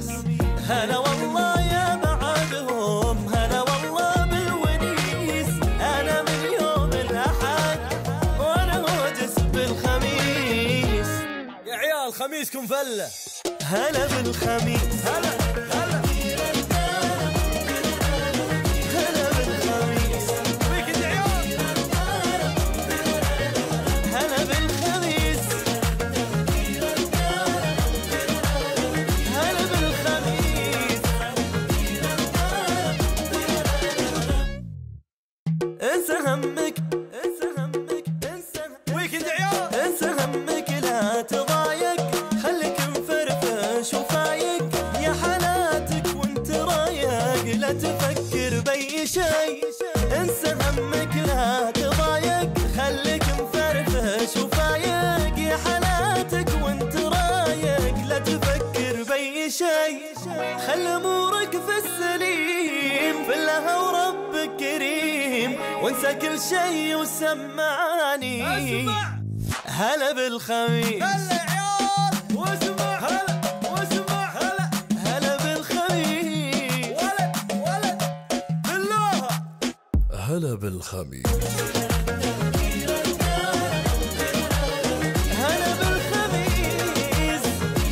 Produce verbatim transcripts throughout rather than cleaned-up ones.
هلا والله يا بعدهم، هلا والله بالونيس. أنا من يوم الأحد وأنا هوجس بالخميس. يا عيال خميسكم فلة. هلا بالخميس، هلا هلا هلا بالخميس. ويكند يا عيال. هلا بالخميس، هلا بالخميس. انسى همك، انسى همك، انسى همك. ويكند يا عيال. انسى همك لا تضايق، خليك مفرفش وفايق. يا حالاتك وانت رايق لا تفكر بأي شيء. انسى همك لا تضايق، خليك مفرفش وفايق. يا حالاتك وانت رايق لا تفكر بأي شيء. خل امورك في السليم، بالله وربك كريم، وانسى كل شيء وسمعني. اسمع هلا بالخميس، هلا يا عيال. واسمع هلا واسمع هلا هلا بالخميس. ولد ولد بالله. هلا بالخميس. هلا بالخميس.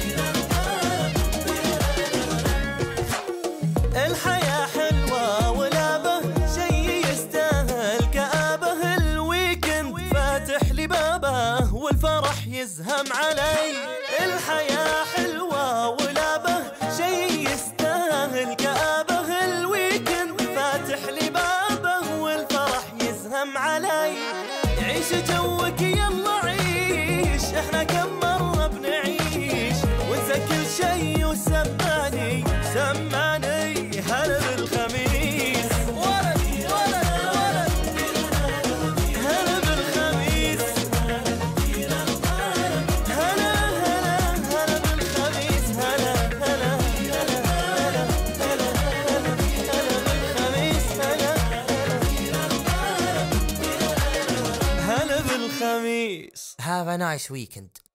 الحياة حلوة ولابه، شي يستاهل كآبه. الويكند فاتح لي بابه والفرح يزهم علي. الحياة حلوة ولابه، شي يستاهل كآبه. الويكند فاتح لي بابه والفرح يزهم علي. عيش جوك يلا عيش، احنا كم مرة بنعيش. وانسى كل شي وسمعني سمعني. هلا بالخميس، ولد ولد ولد هلا بالخميس. هلا هلا هلا بالخميس. هلا هلا هلا هلا هلا هلا بالخميس. هلا هلا بالخميس. Have a nice weekend.